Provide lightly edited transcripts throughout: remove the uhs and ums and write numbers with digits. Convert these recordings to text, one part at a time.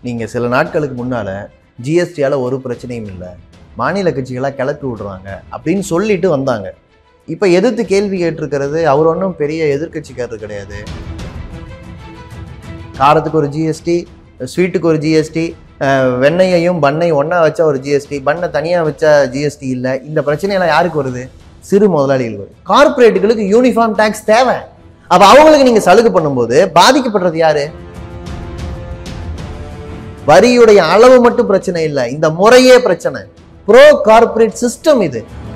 நீங்கள் சில நாட்களுக்கு முன்னால் ஜிஎஸ்டியால் ஒரு பிரச்சனையும் இல்லை, மாநில கட்சிகளாக கிளப்பி விடுறாங்க அப்படின்னு சொல்லிட்டு வந்தாங்க. இப்போ எதிர்த்து கேள்வி கேட்டிருக்கிறது அவர் ஒன்றும் பெரிய எதிர்கட்சிக்காரர் கிடையாது. காரத்துக்கு ஒரு ஜிஎஸ்டி, ஸ்வீட்டுக்கு ஒரு ஜிஎஸ்டி, வெண்ணையையும் பண்ணையும் ஒன்றா வச்சா ஒரு ஜிஎஸ்டி, பண்ணை தனியாக வச்சா ஜிஎஸ்டி இல்லை. இந்த பிரச்சனையெல்லாம் யாருக்கு வருது? சிறு முதலாளிகள் வருது. கார்பரேட்டுகளுக்கு யூனிஃபார்ம் டேக்ஸ் தேவை. அப்போ அவங்களுக்கு நீங்கள் சலுகை பண்ணும்போது பாதிக்கப்படுறது யாரு? வரியுடைய அளவு மட்டும் பிரச்சனை இல்லை, இந்த முறையே பிரச்சனை. ப்ரோ கார்பரேட் சிஸ்டம் இது.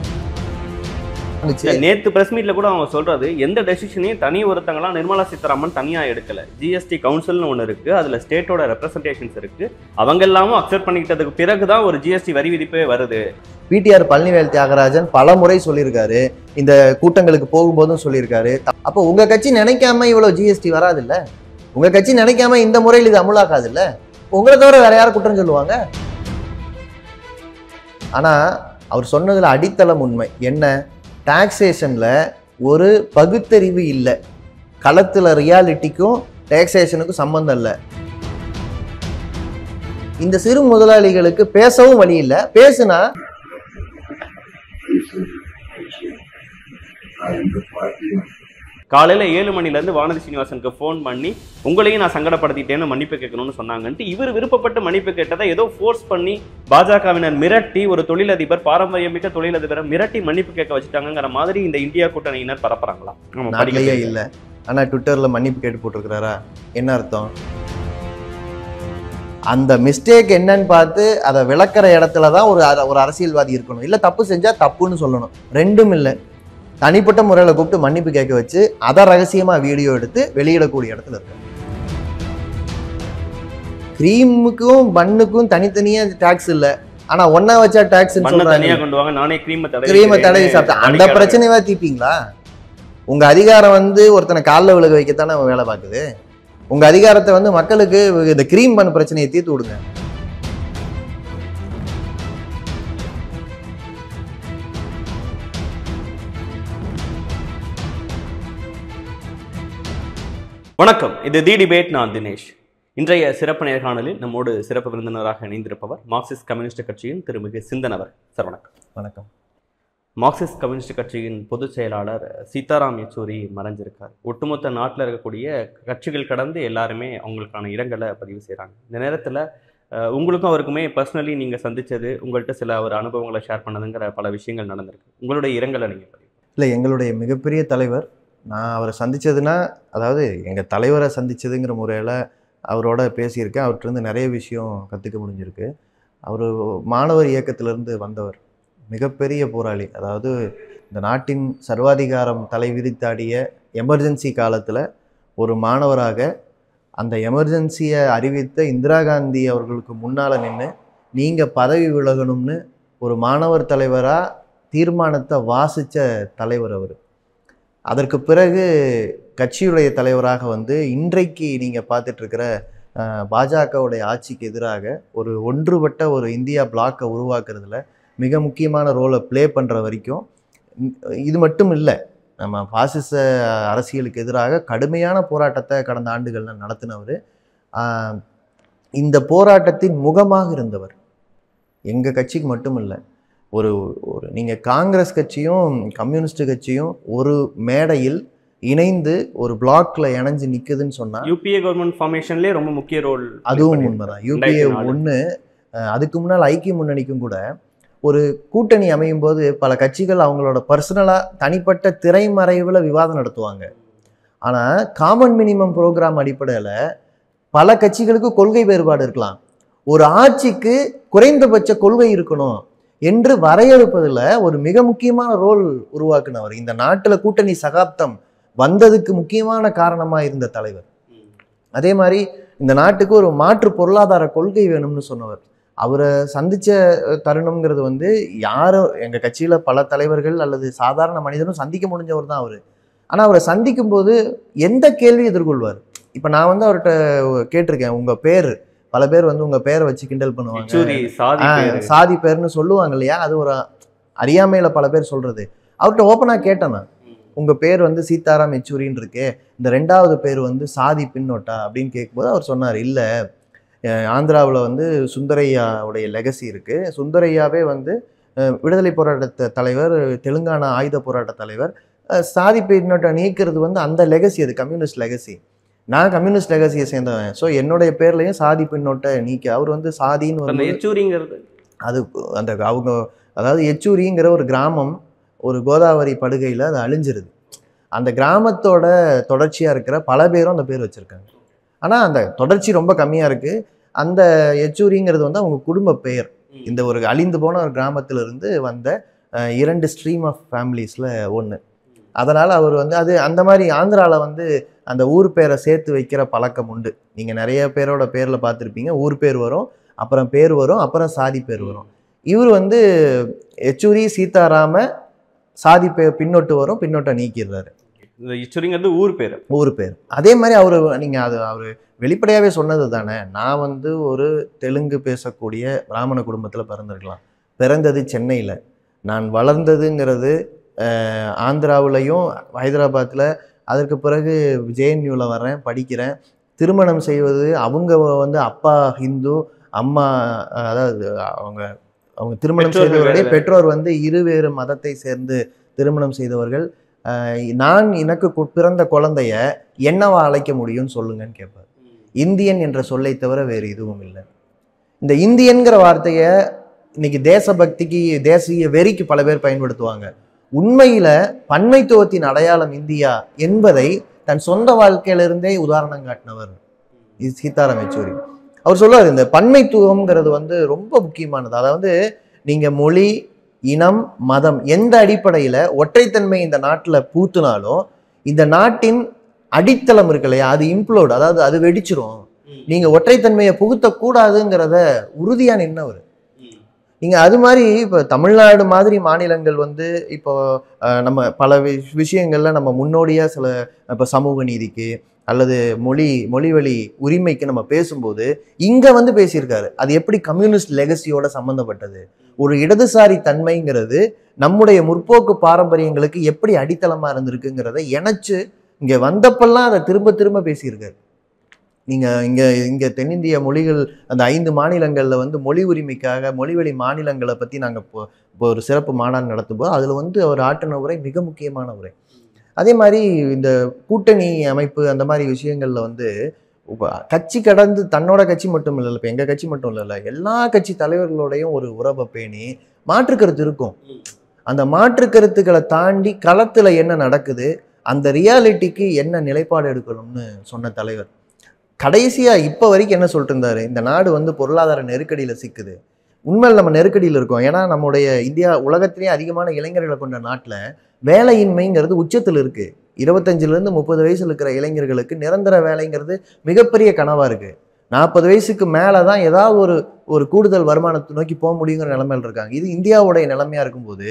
நேத்து பிரஸ் மீட்ல கூட அவங்க சொல்றது, எந்த டெசிஷனையும் தனி ஒருத்தங்களாம் நிர்மலா சீதாராமன் தனியா எடுக்கல. ஜிஎஸ்டி கவுன்சில்னு ஒன்று இருக்கு, அதுல ஸ்டேட்டோட ரெப்ரசன்டேஷன்ஸ் இருக்கு, அவங்க எல்லாமும் அக்செப்ட் பண்ணிக்கிட்டதுக்கு பிறகுதான் ஒரு ஜிஎஸ்டி வரி விதிப்பே வருது. பிடிஆர் பழனிவேல் தியாகராஜன் பல முறை சொல்லியிருக்காரு, இந்த கூட்டங்களுக்கு போகும்போதும் சொல்லியிருக்காரு. அப்போ உங்க கட்சி நினைக்காம இவ்வளவு ஜிஎஸ்டி வராது இல்ல, உங்க கட்சி நினைக்காம இந்த முறையில் இது அமுலாக்காது இல்ல, உங்களை தவிர வேற யாரும் குற்றம் சொல்லுவாங்க? ஆனா அவர் சொன்னதுல அடித்தளம் உண்மை என்ன? டாக்ஸேஷன்ல ஒரு பகுத்தறிவு இல்லை, களத்துல ரியாலிட்டிக்கும் டாக்ஸேஷனுக்கும் சம்பந்தம் இல்லை. இந்த சிறு முதலாளிகளுக்கு பேசவும் வழி இல்லை, பேசுனா காலையில 7 மணிலேருந்து வானதி சீனிவாசனுக்கு ஃபோன் பண்ணி உங்களையும் நான் சங்கடப்படுத்திட்டேன்னு மன்னிப்பு கேட்கணும்னு சொன்னாங்கன்ட்டு இவர் விருப்பப்பட்டு மன்னிப்பு கேட்டதை ஏதோ ஃபோர்ஸ் பண்ணி பாஜகவினர் மிரட்டி, ஒரு தொழிலதிபர், பாரம்பரியமிக்க தொழிலதிபரை மிரட்டி மன்னிப்பு கேட்க வச்சுட்டாங்கிற மாதிரி இந்த இந்தியா கூட்டணியினர் பரப்புறாங்களா? நாட்டிலேயே இல்லை. ஆனா ட்விட்டர்ல மன்னிப்பு கேட்டு போட்டிருக்கிறாரா? என்ன அர்த்தம்? அந்த மிஸ்டேக் என்னன்னு பார்த்து அதை விளக்குற இடத்துலதான் ஒரு அரசியல்வாதி இருக்கணும். இல்ல தப்பு செஞ்சா தப்புன்னு சொல்லணும். ரெண்டும் இல்லை. தனிப்பட்ட முறையில் கூப்பிட்டு மன்னிப்பு கேட்க வச்சு அதை ரகசியமா வீடியோ எடுத்து வெளியிடக்கூடிய இடத்துல இருக்கு. கிரீமுக்கும் பன்னுக்கும் தனித்தனியா டாக்ஸ் இல்லை, ஆனா ஒன்னா வச்சா டாக்ஸ் கிரீமை தடவி சாப்பிட்டா அந்த பிரச்சனையா தீப்பீங்களா? உங்க அதிகாரம் ஒருத்தனை காலில் விழுக வைக்கத்தானே வேலை பார்க்குது. உங்க அதிகாரத்தை மக்களுக்கு இந்த கிரீம் பன் பிரச்சனையை தீர்த்து விடுங்க. வணக்கம், இது தி டிபேட். நான் தினேஷ். இன்றைய சிறப்பு நேர்காணலில் நம்மோடு சிறப்பு விருந்தினராக இணைந்திருப்பவர் மார்க்சிஸ்ட் கம்யூனிஸ்ட் கட்சியின் திருமிகு சிந்தனவர். சார் வணக்கம். வணக்கம். மார்க்சிஸ்ட் கம்யூனிஸ்ட் கட்சியின் பொதுச் செயலாளர் சீதாராம் யெச்சூரி மறைஞ்சிருக்கார். ஒட்டுமொத்த நாட்டில் இருக்கக்கூடிய கட்சிகள் கடந்து எல்லாருமே அவங்களுக்கான இரங்கலை பதிவு செய்கிறாங்க. இந்த நேரத்தில் உங்களுக்கும் அவருக்குமே பர்சனலி நீங்கள் சந்தித்தது, உங்கள்கிட்ட சில ஒரு அனுபவங்களை ஷேர் பண்ணதுங்கிற பல விஷயங்கள் நடந்திருக்கு. உங்களுடைய இரங்கலை நீங்கள் பதிவு? இல்லை, எங்களுடைய மிகப்பெரிய தலைவர், நான் அவரை சந்தித்ததுன்னா, அதாவது எங்கள் தலைவரை சந்தித்ததுங்கிற முறையில் அவரோட பேசியிருக்கேன். அவர்கிட்ட நிறைய விஷயம் கற்றுக்க முடிஞ்சிருக்கு. அவர் மாணவர் இயக்கத்திலிருந்து வந்தவர், மிகப்பெரிய போராளி. அதாவது இந்த நாட்டின் சர்வாதிகாரம் தலை விரித்தாடிய எமர்ஜென்சி காலத்தில் ஒரு மாணவராக அந்த எமர்ஜென்சியை அறிவித்த இந்திரா காந்தி அவர்களுக்கு முன்னால் நின்று நீங்கள் பதவி விலகணும்னு ஒரு மாணவர் தலைவராக தீர்மானத்தை வாசித்த தலைவர் அவர். அதற்கு பிறகு கட்சியுடைய தலைவராக இன்றைக்கு நீங்கள் பார்த்துட்ருக்கிற பாஜகவுடைய ஆட்சிக்கு எதிராக ஒரு ஒன்றுபட்ட ஒரு இந்தியா பிளாக்கை உருவாக்குறதுல மிக முக்கியமான ரோலை ப்ளே பண்ணுற வரைக்கும். இது மட்டும் இல்லை, நம்ம பாசிச அரசியலுக்கு எதிராக கடுமையான போராட்டத்தை கடந்த ஆண்டுகளில் நடத்தினவர். இந்த போராட்டத்தின் முகமாக இருந்தவர். எங்கள் கட்சிக்கு மட்டும் இல்லை, ஒரு நீங்கள் காங்கிரஸ் கட்சியும் கம்யூனிஸ்ட் கட்சியும் ஒரு மேடையில் இணைந்து ஒரு பிளாக்ல இணைஞ்சு நிற்குதுன்னு சொன்னா, யூபிஏ கவர்மெண்ட் ஃபார்மேஷன்லேயே ரொம்ப முக்கிய ரோல். அதுவும் உண்மைதான். யூபிஏ 1 அதுக்கு முன்னால் ஐக்கிய முன்னணிக்கும் கூட ஒரு கூட்டணி அமையும் போது பல கட்சிகள் அவங்களோட பர்சனலாக தனிப்பட்ட திரைமறைவில் விவாதம் நடத்துவாங்க. ஆனால் காமன் மினிமம் ப்ரோக்ராம் அடிப்படையில் பல கட்சிகளுக்கு கொள்கை வேறுபாடு இருக்கலாம். ஒரு ஆட்சிக்கு குறைந்தபட்ச கொள்கை இருக்கணும் என்று வரையறுப்பதில் ஒரு மிக முக்கியமான ரோல் உருவாக்குனவர். இந்த நாட்டில் கூட்டணி சகாப்தம் வந்ததுக்கு முக்கியமான காரணமாக இருந்த தலைவர். அதே மாதிரி இந்த நாட்டுக்கு ஒரு மாற்று பொருளாதார கொள்கை வேணும்னு சொன்னவர். அவரை சந்தித்த தருணம்ங்கிறது யாரும் எங்கள் கட்சியில் பல தலைவர்கள் அல்லது சாதாரண மனிதனும் சந்திக்க முடிஞ்சவர் தான் அவர். ஆனால் அவரை சந்திக்கும் போது எந்த கேள்வி எதிர்கொள்வார்? இப்போ நான் அவர்கிட்ட கேட்டிருக்கேன், உங்கள் பேர், பல பேர் உங்கள் பேரை வச்சு கிண்டல் பண்ணுவாங்க, சாதி பேர்னு சொல்லுவாங்க இல்லையா, அது ஒரு அறியாமையில் பல பேர் சொல்கிறது. அவர்கிட்ட ஓப்பனாக கேட்டேன், உங்கள் பேர் சீதாராம் யெச்சூரின்னு இருக்கே, இந்த 2வது பேர் சாதி பின்னோட்டா அப்படின்னு கேட்கும்போது அவர் சொன்னார், இல்லை ஆந்திராவில் வந்து சுந்தரையாவுடைய லெகசி இருக்குது. சுந்தரையாவே வந்து விடுதலை போராட்ட தலைவர், தெலுங்கானா ஆயுத போராட்ட தலைவர். சாதி பின்னோட்டை நீக்கிறது வந்து அந்த லெகசி, அது கம்யூனிஸ்ட் லெகசி. நான் கம்யூனிஸ்ட் லெகசியை சேர்ந்தவன். ஸோ என்னுடைய பேர்லையும் சாதி பின்னோட்டை நீக்கி அவர் வந்து சாதின்னு அந்த வந்து எச்சூரிங்கிறது அது அந்த அவங்க அதாவது எச்சூரிங்கிற ஒரு கிராமம் ஒரு கோதாவரி படுகையில் அது அழிஞ்சிருது. அந்த கிராமத்தோட தொடர்ச்சியாக இருக்கிற பல பேரும் அந்த பேர் வச்சுருக்காங்க. ஆனால் அந்த தொடர்ச்சி ரொம்ப கம்மியாக இருக்குது. அந்த எச்சூரிங்கிறது வந்து அவங்க குடும்ப பெயர். இந்த ஒரு அழிந்து போன ஒரு கிராமத்திலிருந்து வந்த 2 ஸ்ட்ரீம் ஆஃப் ஃபேமிலிஸில் ஒன்று. அதனால் அவர் வந்து அது அந்த மாதிரி ஆந்திராவில் வந்து அந்த ஊர் பேரை சேர்த்து வைக்கிற பழக்கம் உண்டு. நீங்கள் நிறைய பேரோட பேரில் பார்த்துருப்பீங்க. ஊர் பேர் வரும், அப்புறம் பேர் வரும், அப்புறம் சாதி பேர் வரும். இவர் வந்து எச்சூரி சீதாராம சாதி பேர் பின்னொட்டு வரும், பின்னொட்டை நீக்கிடுறாரு. இந்த எச்சூரிங்கிறது ஊர் பேர். அதே மாதிரி அவர் நீங்கள் அது அவர் வெளிப்படையாகவே சொன்னது தானே. நான் வந்து ஒரு தெலுங்கு பேசக்கூடிய பிராமண குடும்பத்தில் பிறந்திருக்கலாம். பிறந்தது சென்னையில். நான் வளர்ந்ததுங்கிறது ஆந்திராவிலையும் ஹைதராபாத்தில். அதற்கு பிறகு ஜேஎன்யூவில் வர்றேன், படிக்கிறேன். திருமணம் செய்வது அவங்க வந்து அப்பா ஹிந்து, அம்மா அதாவது அவங்க அவங்க திருமணம் செய்தவருடைய பெற்றோர் வந்து இருவேறு மதத்தை சேர்ந்து திருமணம் செய்தவர்கள். நான் எனக்கு பிறந்த குழந்தைய என்னவா அழைக்க முடியும்னு சொல்லுங்கன்னு கேட்பார். இந்தியன் என்ற சொல்லை தவிர வேறு எதுவும் இல்லை. இந்த இந்தியன்கிற வார்த்தையை இன்னைக்கு தேசபக்திக்கு, தேசிய வெறிக்கு பல பேர் பயன்படுத்துவாங்க. உண்மையில பன்மைத்துவத்தின் அடையாளம் இந்தியா என்பதை தன் சொந்த வாழ்க்கையிலிருந்தே உதாரணம் காட்டினவர் சீதாராம் யெச்சூரி. அவர் சொல்லுவார், இந்த பன்மைத்துவம்ங்கிறது வந்து ரொம்ப முக்கியமானது. அதாவது நீங்க மொழி, இனம், மதம் எந்த அடிப்படையில ஒற்றைத்தன்மை இந்த நாட்டில் பூத்துனாலும் இந்த நாட்டின் அடித்தளம் இருக்கு இல்லையா, அது இம்ப்ளோட், அதாவது அது வெடிச்சிரும். நீங்க ஒற்றைத்தன்மையை புகுத்தக்கூடாதுங்கிறத உறுதியா நின்னவர். நீங்க அது மாதிரி இப்போ தமிழ்நாடு மாதிரி மாநிலங்கள் வந்து இப்போ நம்ம பல விஷயங்கள்ல நம்ம முன்னோடியா சில இப்போ சமூக நீதிக்கு அல்லது மொழி வழி உரிமைக்கு நம்ம பேசும்போது இங்க வந்து பேசியிருக்காரு. அது எப்படி கம்யூனிஸ்ட் லெகசியோட சம்பந்தப்பட்டது, ஒரு இடதுசாரி தன்மைங்கிறது நம்முடைய முற்போக்கு பாரம்பரியங்களுக்கு எப்படி அடித்தளமா இருந்திருக்குங்கிறத இணைச்சு இங்க வந்தப்பெல்லாம் அதை திரும்ப திரும்ப பேசியிருக்காரு. நீங்க இங்க தென்னிந்திய மொழிகள் அந்த 5 மாநிலங்கள்ல வந்து மொழி உரிமைக்காக மொழிவழி மாநிலங்களை பத்தி நாங்க இப்போ ஒரு சிறப்பு மாநாடு நடத்தும்போது அதுல வந்து அவர் ஆற்றின உரை மிக முக்கியமான உரை. அதே மாதிரி இந்த கூட்டணி அமைப்பு அந்த மாதிரி விஷயங்கள்ல வந்து கட்சி கடந்து தன்னோட கட்சி மட்டும் இல்லை, இப்போ எங்க கட்சி மட்டும் இல்லை, எல்லா கட்சி தலைவர்களோடையும் ஒரு உறவை பேணி மாற்று கருத்து இருக்கும். அந்த மாற்று கருத்துக்களை தாண்டி களத்துல என்ன நடக்குது, அந்த ரியாலிட்டிக்கு என்ன நிலைப்பாடு எடுக்கணும்னு சொன்ன தலைவர். கடைசியா இப்ப வரைக்கும் என்ன சொல்லிட்டு இருந்தாரு, இந்த நாடு வந்து பொருளாதார நெருக்கடியில சிக்குது. உண்மையில் நம்ம நெருக்கடியில் இருக்கோம். ஏன்னா நம்முடைய இந்தியா உலகத்திலேயே அதிகமான இளைஞர்களை கொண்ட நாட்டில் வேலையின்மைங்கிறது உச்சத்தில் இருக்கு. 25லேருந்து 30 வயசுல இருக்கிற இளைஞர்களுக்கு நிரந்தர வேலைங்கிறது மிகப்பெரிய கனவா இருக்கு. 40 வயசுக்கு மேலதான் ஏதாவது ஒரு கூடுதல் வருமானத்தை நோக்கி போக முடியுங்கிற நிலைமையில் இருக்காங்க. இது இந்தியாவுடைய நிலைமையா இருக்கும்போது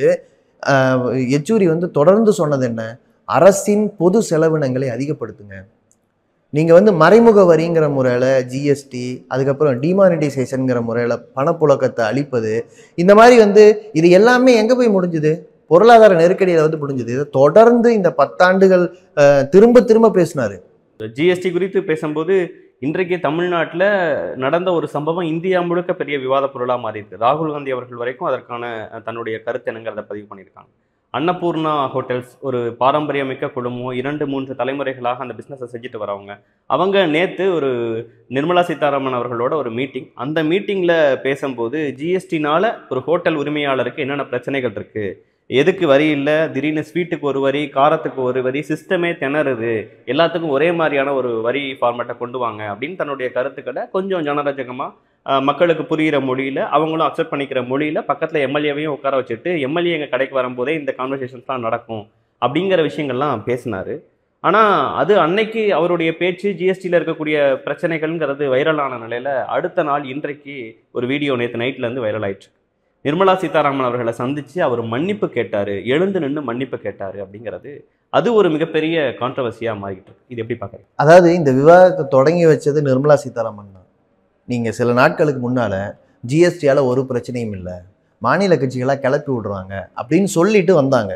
யெச்சூரி வந்து தொடர்ந்து சொன்னது என்ன, அரசின் பொது செலவினங்களை அதிகப்படுத்துங்க. நீங்க வந்து மறைமுக வரிங்கிற முறையில ஜிஎஸ்டி, அதுக்கப்புறம் டிமானிட்டைசேஷன்ங்கிற முறையில பணப்புழக்கத்தை அளிப்பது, இந்த மாதிரி வந்து இது எல்லாமே எங்க போய் முடிஞ்சுது, பொருளாதார நெருக்கடியில வந்து முடிஞ்சுது. இதை தொடர்ந்து இந்த 10 ஆண்டுகள் திரும்ப திரும்ப பேசினாரு. ஜிஎஸ்டி குறித்து பேசும்போது இன்றைக்கு தமிழ்நாட்டில் நடந்த ஒரு சம்பவம் இந்தியா முழுக்க பெரிய விவாத பொருளாக மாறி இருக்கு. ராகுல் காந்தி அவர்கள் வரைக்கும் அதற்கான தன்னுடைய கருத்து என்னங்கிறத பதிவு பண்ணியிருக்காங்க. அன்னபூர்ணா ஹோட்டல்ஸ் ஒரு பாரம்பரியமிக்க குடும்பம், 2-3 தலைமுறைகளாக அந்த பிஸ்னஸை செஞ்சுட்டு வரவங்க. அவங்க நேற்று ஒரு நிர்மலா சீதாராமன் அவர்களோட ஒரு மீட்டிங், அந்த மீட்டிங்கில் பேசும்போது ஜிஎஸ்டினால ஒரு ஹோட்டல் உரிமையாளருக்கு என்னென்ன பிரச்சனைகள் இருக்குது, எதுக்கு வரி இல்லை, திடீர்னு ஸ்வீட்டுக்கு ஒரு வரி, காரத்துக்கு ஒரு வரி, சிஸ்டமே திணறுது, எல்லாத்துக்கும் ஒரே மாதிரியான ஒரு வரி ஃபார்மேட்டை கொண்டு வாங்க அப்படின்னு தன்னுடைய கருத்துக்களை கொஞ்சம் ஜனரஞ்சகமாக மக்களுக்கு புரிகிற மொழியில், அவங்களும் அக்செப்ட் பண்ணிக்கிற மொழியில் பக்கத்தில் எம்எல்ஏவையும் உட்கார வச்சுட்டு எம்எல்ஏ எங்கள் கடைக்கு வரும்போதே இந்த கான்வர்சேஷன்ஸ்லாம் நடக்கும் அப்படிங்கிற விஷயங்கள்லாம் பேசினார். ஆனால் அது அன்னைக்கு அவருடைய பேச்சு ஜிஎஸ்டியில் இருக்கக்கூடிய பிரச்சனைகள்ங்கிறது வைரலான நிலையில் அடுத்த நாள் இன்றைக்கு ஒரு வீடியோ நேற்று நைட்லேருந்து வைரல் ஆயிடுச்சு. நிர்மலா சீதாராமன் அவர்களை சந்தித்து அவர் மன்னிப்பு கேட்டார், எழுந்து நின்று மன்னிப்பு கேட்டார் அப்படிங்கிறது அது ஒரு மிகப்பெரிய கான்ட்ரவர்சியாக மாறிக்கிட்டு இருக்கு. இது எப்படி பார்க்குறீங்க? அதாவது இந்த விவாதத்தை தொடங்கி வச்சது நிர்மலா சீதாராமன் தான். நீங்கள் சில நாட்களுக்கு முன்னால் ஜிஎஸ்டியால் ஒரு பிரச்சனையும் இல்லை, மாநில கட்சிகளாக கிளப்பி விடுறாங்க அப்படின்னு சொல்லிட்டு வந்தாங்க.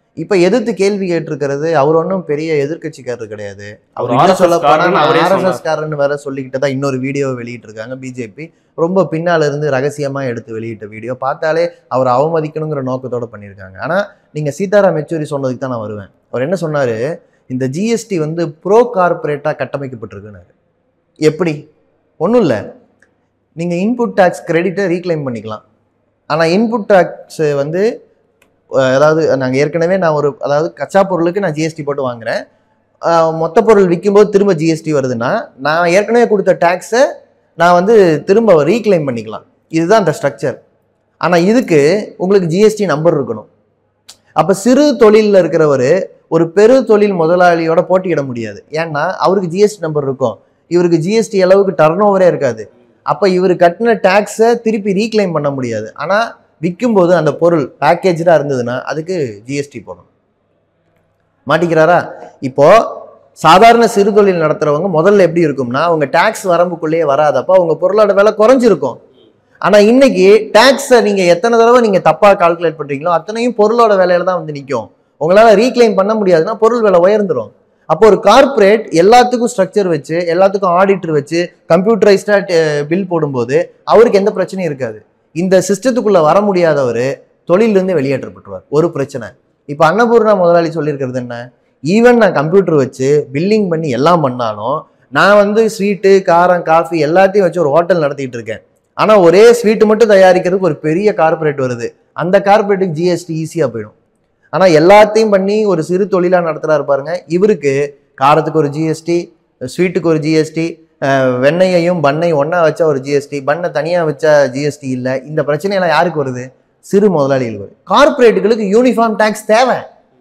இப்ப எதிர்த்து கேள்வி கேட்டிருக்கிறது அவர் ஒன்றும் பெரிய எதிர்க்கட்சிக்காரர் கிடையாது. அவர் அவர் இன்னும் சொல்ல போனா அவரே ஆர்எஸ்எஸ் சொன்னார். காரன்னு வேற சொல்லிக்கிட்டு தான் இன்னொரு வீடியோ வெளியிட்டு இருக்காங்க பிஜேபி. ரொம்ப பின்னால இருந்து ரகசியமா எடுத்து வெளியிட்ட வீடியோ பார்த்தாலே அவர் அவமதிக்கணுங்கிற நோக்கத்தோட பண்ணியிருக்காங்க. ஆனா நீங்க சீதாராம் யெச்சூரி சொன்னதுக்கு தான் நான் வருவேன். அவர் என்ன சொன்னாரு, இந்த ஜிஎஸ்டி வந்து ப்ரோ கார்பரேட்டா கட்டமைக்கப்பட்டிருக்குன்னாரு. எப்படி? ஒன்றும் இல்லை, நீங்க இன்புட் டேக்ஸ் கிரெடிட்டை ரீக்ளைம் பண்ணிக்கலாம். ஆனா இன்புட் டேக்ஸ் வந்து அதாவது நாங்கள் ஏற்கனவே நான் அதாவது கச்சா பொருளுக்கு நான் ஜிஎஸ்டி போட்டு வாங்குறேன், மொத்த பொருள் விற்கும்போது திரும்ப ஜிஎஸ்டி வருதுன்னா நான் ஏற்கனவே கொடுத்த டேக்ஸை நான் வந்து திரும்ப ரீக்ளைம் பண்ணிக்கலாம். இதுதான் அந்த ஸ்ட்ரக்சர். ஆனால் இதுக்கு உங்களுக்கு ஜிஎஸ்டி நம்பர் இருக்கணும். அப்போ சிறு தொழிலில் இருக்கிறவர் ஒரு பெரு தொழில் முதலாளியோட போட்டியிட முடியாது. ஏன்னா அவருக்கு ஜிஎஸ்டி நம்பர் இருக்கும், இவருக்கு ஜிஎஸ்டி அளவுக்கு டர்ன் ஓவரே இருக்காது. அப்போ இவர் கட்டின டேக்ஸை திருப்பி ரீக்ளைம் பண்ண முடியாது. ஆனால் விற்கும்போது அந்த பொருள் பேக்கேஜாக இருந்ததுன்னா அதுக்கு ஜிஎஸ்டி போடணும். மாட்டிக்கிறாரா? இப்போ சாதாரண சிறு தொழில் நடத்துறவங்க முதல்ல எப்படி இருக்கும்னா அவங்க டேக்ஸ் வரம்புக்குள்ளேயே வராதப்போ அவங்க பொருளோட விலை குறைஞ்சிருக்கும். ஆனால் இன்னைக்கு டேக்ஸை நீங்கள் எத்தனை தடவை நீங்கள் தப்பாக கால்குலேட் பண்ணுறீங்களோ அத்தனையும் பொருளோட விலையில தான் வந்து நிற்கும். உங்களால் ரீக்ளைம் பண்ண முடியாதுன்னா பொருள் விலை உயர்ந்துடும். அப்போ ஒரு கார்பரேட் எல்லாத்துக்கும் ஸ்ட்ரக்சர் வச்சு எல்லாத்துக்கும் ஆடிட்டர் வச்சு கம்ப்யூட்டரைஸ்டாக பில் போடும்போது அவருக்கு எந்த பிரச்சனையும் இருக்காது. இந்த சிஸ்டத்துக்குள்ள வர முடியாதவர் தொழிலிருந்து வெளியேற்றப்பட்டுருவார். ஒரு பிரச்சனை. இப்போ அன்னபூர்ணா முதலாளி சொல்லியிருக்கிறது என்ன, ஈவன் நான் கம்ப்யூட்டர் வச்சு பில்லிங் பண்ணி எல்லாம் பண்ணாலும் நான் வந்து ஸ்வீட்டு காரம் காஃபி எல்லாத்தையும் வச்சு ஒரு ஹோட்டல் நடத்திட்டு இருக்கேன். ஆனால் ஒரே ஸ்வீட்டு மட்டும் தயாரிக்கிறதுக்கு ஒரு பெரிய கார்பரேட் வருது, அந்த கார்பரேட்டுக்கு ஜிஎஸ்டி ஈஸியாக போயிடும். ஆனால் எல்லாத்தையும் பண்ணி ஒரு சிறு தொழிலாக நடத்துகிறாரு பாருங்க, இவருக்கு காரத்துக்கு ஒரு ஜிஎஸ்டி, ஸ்வீட்டுக்கு ஒரு ஜிஎஸ்டி, வெண்ணையையும் பண்ணையும் ஒன்றா வச்சா ஒரு ஜிஎஸ்டி, பண்ணை தனியாக வச்சா ஜிஎஸ்டி இல்லை. இந்த பிரச்சனையெல்லாம் யாருக்கு வருது? சிறு முதலாளிகளுக்கு வருது. கார்பரேட்டுகளுக்கு யூனிஃபார்ம் டேக்ஸ் தேவை.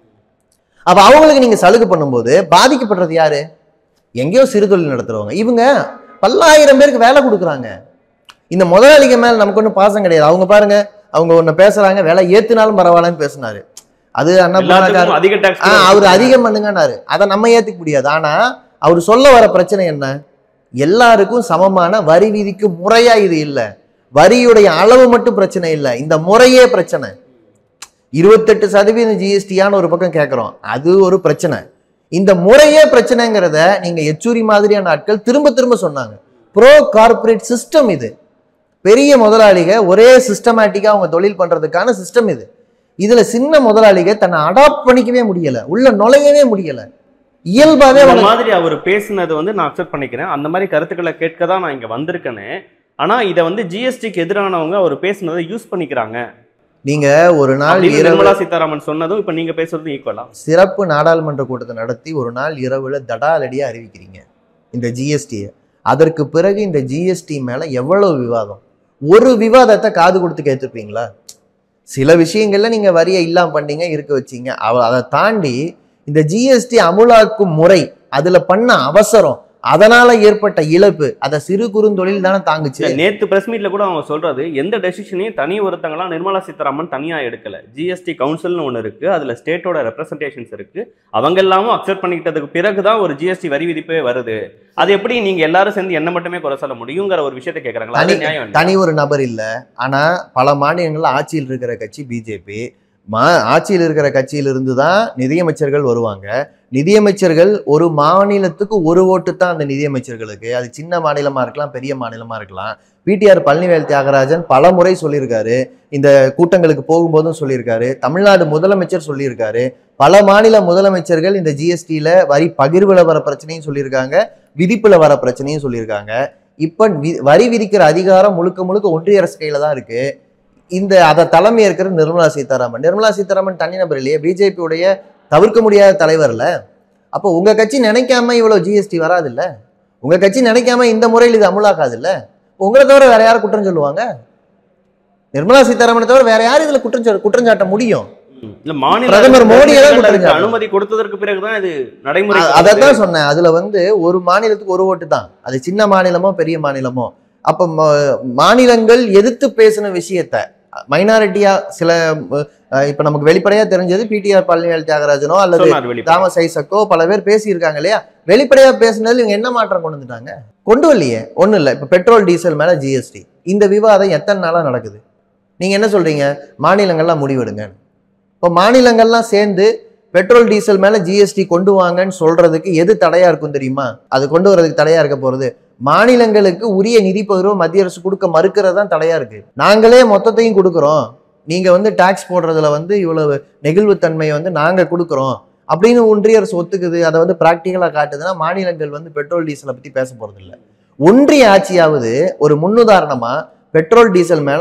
அப்போ அவங்களுக்கு நீங்கள் சலுகை பண்ணும்போது பாதிக்கப்படுறது யாரு? எங்கேயோ சிறு தொழில் நடத்துறவங்க. இவங்க பல்லாயிரம் பேருக்கு வேலை கொடுக்குறாங்க. இந்த முதலாளிக்கு மேலே நமக்கு ஒன்றும் பாசம் கிடையாது. அவங்க பாருங்க, அவங்க ஒன்று பேசுறாங்க, வேலை ஏத்துனாலும் பரவாயில்லன்னு பேசினாரு. அது அவர் அதிகம் பண்ணுங்கன்னாரு, அதை நம்ம ஏத்துக்க முடியாது. ஆனா அவர் சொல்ல வர பிரச்சனை என்ன, எல்லாருக்கும் சமமான வரி விதிக்கும் முறையா இது இல்லை, வரியுடைய அளவு மட்டும் பிரச்சனை இல்லை, இந்த முறையே பிரச்சனை. 28% ஜிஎஸ்டியான்னு ஒரு பக்கம் கேட்கிறோம், அது ஒரு பிரச்சனை. இந்த முறையே பிரச்சனைங்கிறத நீங்க யெச்சூரி மாதிரியான ஆட்கள் திரும்ப திரும்ப சொன்னாங்க. ப்ரோ கார்பரேட் சிஸ்டம் இது. பெரிய முதலாளிக ஒரே சிஸ்டமேட்டிக்கா அவங்க தொழில் பண்றதுக்கான சிஸ்டம் இது. இதுல சின்ன முதலாளிக தன்னை அடாப்ட் பண்ணிக்கவே முடியல, உள்ள நுழையவே முடியல. இயல்பாவே மாதிரி அவர் பேசினது வந்து நான் அக்செப்ட் பண்ணிக்கிறேன். அந்த மாதிரி கருத்துக்களை கேட்க தான் நான் இங்க வந்திருக்கேன்னு. ஆனா இதை வந்து ஜிஎஸ்டிக்கு எதிரானவங்க அவர் பேசினதை யூஸ் பண்ணிக்கிறாங்க. நீங்க ஒரு நாள் நிர்மலா சீதாராமன் சொன்னதும் இப்ப நீங்க பேசுறதும் ஈக்குவலா? சிறப்பு நாடாளுமன்ற கூட்டத்தை நடத்தி ஒரு நாள் இரவுல தடாலடியா அறிவிக்கிறீங்க இந்த ஜிஎஸ்டியை. அதற்கு பிறகு இந்த ஜிஎஸ்டி மேல எவ்வளவு விவாதம், ஒரு விவாதத்தை காது கொடுத்து கேட்டுப்பீங்களா? சில விஷயங்கள்ல நீங்க வரியை இல்லாம பண்ணீங்க, இருக்க வச்சீங்க. அதை தாண்டி இந்த ஜிஎஸ்டி அமுலாக்கும் முறை, அதுல பண்ண அவசரம், அதனால ஏற்பட்ட இழப்பு, அதை சிறு குறுந்தொழில் தானே தாங்குச்சு. நேத்து பிரஸ் மீட்ல கூட அவங்க சொல்றது, எந்த டெசிஷனையும் தனி ஒருத்தங்களாம் நிர்மலா சீதாராமன் தனியா எடுக்கல. ஜிஎஸ்டி கவுன்சில்னு ஒண்ணு இருக்கு, அதுல ஸ்டேட்டோட ரெப்ரசன்டேஷன்ஸ் இருக்கு, அவங்க எல்லாமும் அக்செப்ட் பண்ணிக்கிட்டதுக்கு பிறகுதான் ஒரு ஜிஎஸ்டி வரி விதிப்பே வருது. அது எப்படி நீங்க எல்லாரும் சேர்ந்து என்ன மட்டுமே குறை சொல்ல முடியுங்கிற ஒரு விஷயத்தை கேட்கறாங்களா? தனி ஒரு நபர் இல்ல. ஆனா பல மாநிலங்கள்ல ஆட்சியில் இருக்கிற கட்சி பிஜேபி. ஆட்சியில் இருக்கிற கட்சியிலிருந்து தான் நிதியமைச்சர்கள் வருவாங்க. நிதியமைச்சர்கள் ஒரு மாநிலத்துக்கு ஒரு ஓட்டு தான் அந்த நிதியமைச்சர்களுக்கு. அது சின்ன மாநிலமா இருக்கலாம், பெரிய மாநிலமா இருக்கலாம். பிடிஆர் பழனிவேல் தியாகராஜன் பல முறை சொல்லியிருக்காரு, இந்த கூட்டங்களுக்கு போகும்போதும் சொல்லியிருக்காரு, தமிழ்நாடு முதலமைச்சர் சொல்லியிருக்காரு, பல மாநில முதலமைச்சர்கள் இந்த ஜிஎஸ்டியில வரி பகிர்வுல வர பிரச்சனையும் சொல்லியிருக்காங்க, விதிப்புல வர பிரச்சனையும் சொல்லியிருக்காங்க. இப்ப வரி விதிக்கிற அதிகாரம் முழுக்க முழுக்க ஒன்றிய அரசு கையில தான் இருக்கு. அதை தலைமை இருக்கிற நிர்மலா சீதாராமன். நிர்மலா சீதாராமன் தனிநபர் இல்லையே, பிஜேபியுடைய தவிர்க்க முடியாத தலைவர்ல. அப்போ உங்க கட்சி நினைக்காம இவ்வளவு ஜிஎஸ்டி வராது இல்ல, உங்க கட்சி நினைக்காம இந்த முறையில் இது அமுலாக்காது இல்ல. உங்களை தவிர வேற யாரும் குற்றம் சொல்லுவாங்க? நிர்மலா சீதாராமனை தவிர வேற யாரும் இதுல குற்றம் சாட்ட முடியும்? பிரதமர் மோடியை தான் அனுமதி கொடுத்ததற்கு பிறகுதான் இது நடைமுறை. அதான் சொன்னேன், அதுல ஒரு மாநிலத்துக்கு ஒரு ஓட்டு தான், அது சின்ன மாநிலமோ பெரிய மாநிலமோ. அப்ப மாநிலங்கள் எதிர்த்து பேசின விஷயத்த மைனாரிட்டியா சில இப்ப நமக்கு வெளிப்படையா தெரிஞ்சது பிடிஆர் பழனிவேல் தியாகராஜனோ அல்லது தாமஸ் ஐசக்கோ பல பேர் பேசியிருக்காங்க இல்லையா. வெளிப்படையா பேசினதுல இவங்க என்ன மாற்றம் கொண்டு வந்துட்டாங்க? கொண்டு வரலையே, ஒண்ணும் இல்லை. இப்ப பெட்ரோல் டீசல் மேல ஜிஎஸ்டி, இந்த விவாதம் எத்தனை நாளா நடக்குது? நீங்க என்ன சொல்றீங்க? மாநிலங்கள்லாம் முடிவெடுங்க. இப்போ மாநிலங்கள்லாம் சேர்ந்து பெட்ரோல் டீசல் மேல ஜிஎஸ்டி கொண்டு வாங்கன்னு சொல்றதுக்கு எது தடையா இருக்கும் தெரியுமா? அது கொண்டு வரதுக்கு தடையா இருக்க போறது மாநிலங்களுக்கு உரிய நிதி பகிர்வு மத்திய அரசு கொடுக்க மறுக்கிறது தான் தடையா இருக்கு. நாங்களே மொத்தத்தையும் கொடுக்குறோம், நீங்க வந்து டாக்ஸ் போடுறதுல வந்து இவ்வளவு நெகிழ்வுத்தன்மையை வந்து நாங்க கொடுக்குறோம் அப்படின்னு ஒன்றிய அரசு ஒத்துக்குது. அதை வந்து பிராக்டிக்கலா காட்டுதுன்னா மாநிலங்கள் வந்து பெட்ரோல் டீசலை பத்தி பேச போறது இல்லை. ஒன்றிய ஆட்சியாவது ஒரு முன்னுதாரணமா பெட்ரோல் டீசல் மேல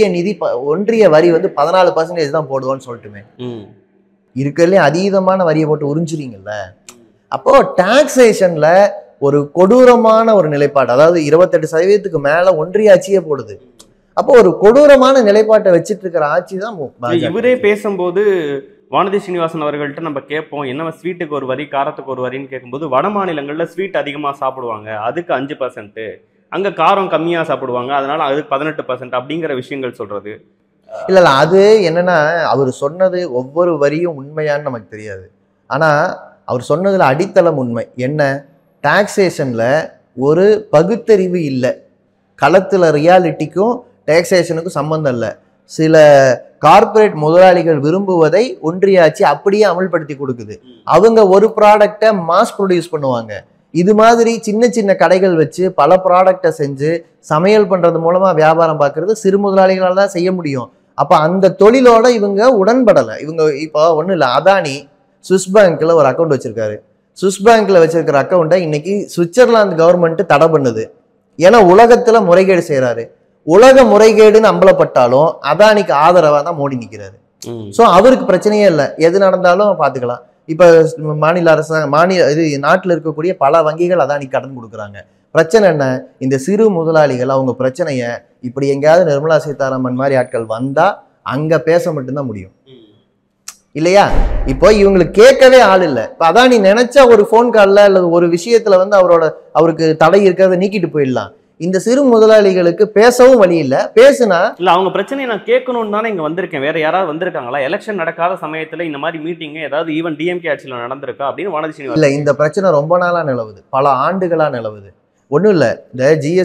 ஒன்றிய வரி வந்து 14% தான் போடுவோன்னு சொல்லட்டுமே. இருக்கிறதுலே அதீதமான வரியை போட்டு உறிஞ்சுறீங்கல்ல. அப்போ டாக்ஸேஷன்ல ஒரு கொடூரமான ஒரு நிலைப்பாடு, அதாவது 28% மேல ஒன்றிய ஆட்சியே போடுது. அப்போ ஒரு கொடூரமான நிலைப்பாட்டை வச்சிட்டு இருக்கிற ஆட்சி தான் இவரே பேசும்போது வானதி சீனிவாசன் அவர்கள்ட்ட நம்ம கேட்போம், என்ன ஸ்வீட்டுக்கு ஒரு வரி காரத்துக்கு ஒரு வரின்னு கேட்கும்போது, வட மாநிலங்கள்ல ஸ்வீட் அதிகமா சாப்பிடுவாங்க, அதுக்கு 5%, அங்க காரம் கம்மியா சாப்பிடுவாங்க, அதனால அதுக்கு 18% அப்படிங்கிற விஷயங்கள் சொல்றது. இல்ல அது என்னன்னா, அவர் சொன்னது ஒவ்வொரு வரியும் உண்மையான்னு நமக்கு தெரியாது. ஆனா அவர் சொன்னதுல அடித்தளம் உண்மை என்ன, டாக்ஸேஷன்ல ஒரு பகுத்தறிவு இல்லை. களத்துல ரியாலிட்டிக்கும் டாக்ஸேஷனுக்கும் சம்பந்தம் இல்லை. சில கார்பரேட் முதலாளிகள் விரும்புவதை ஒன்றிய ஆட்சி அப்படியே அமல்படுத்தி கொடுக்குது. அவங்க ஒரு ப்ராடக்டை மாஸ் ப்ரொடியூஸ் பண்ணுவாங்க. இது மாதிரி சின்ன சின்ன கடைகள் வச்சு பல ப்ராடக்டை செஞ்சு சமையல் பண்றது மூலமா வியாபாரம் பார்க்கறது சிறு முதலாளிகளால் தான் செய்ய முடியும். அப்ப அந்த தொழிலோட இவங்க உடன்படலை. இவங்க இப்போ ஒன்றும் இல்லை, அதானி சுவிஸ் பேங்க்ல ஒரு அக்கௌண்ட் வச்சிருக்காரு. சுவிஸ் பேங்க்ல வச்சிருக்கிற அக்கௌண்ட்டை இன்னைக்கு சுவிட்சர்லாந்து கவர்மெண்ட் தடை பண்ணுது. ஏன்னா உலகத்துல முறைகேடு செய்யறாரு. உலக முறைகேடுன்னு அம்பலப்பட்டாலும் அதானிக்கு ஆதரவா தான் மோடி நிற்கிறாரு. ஸோ அவருக்கு பிரச்சனையே இல்லை, எது நடந்தாலும் பார்த்துக்கலாம். இப்போ மாநில அரசாங்கம் நாட்டில் இருக்கக்கூடிய பல வங்கிகள் அதானிக்கு கடன் கொடுக்குறாங்க. பிரச்சனை என்ன, இந்த சிறு முதலாளிகள் அவங்க பிரச்சனைய இப்படி எங்கேயாவது நிர்மலா சீதாராமன் மாதிரி ஆட்கள் வந்தா அங்க பேச மட்டும்தான் முடியும் இல்லையா? இப்போ இவங்களுக்கு கேட்கவே ஆள் இல்லை. இப்போ அதானி நினைச்சா ஒரு ஃபோன் காலில் அல்லது ஒரு விஷயத்துல வந்து அவருக்கு தடை இருக்கிறத நீக்கிட்டு போயிடலாம். இந்த சிறு முதலாளிகளுக்கு பேசவும் வழி இல்லை. பேசுனா இல்ல அவங்க பிரச்சனையை நான் கேட்கணும்னு தானே இங்க வந்திருக்கேன். வேற யாராவது வந்திருக்காங்களா? எலெக்ஷன் நடக்காத சமயத்துல இந்த மாதிரி மீட்டிங் ஏதாவது ஈவன் டிஎம்கே ஆட்சியில் நடந்திருக்கா அப்படின்னு வானதி சீனிவாசன். இல்லை, இந்த பிரச்சனை ரொம்ப நாளா நிலவுது, பல ஆண்டுகளா நிலவுது. ஒன்றும் இல்லை, இந்த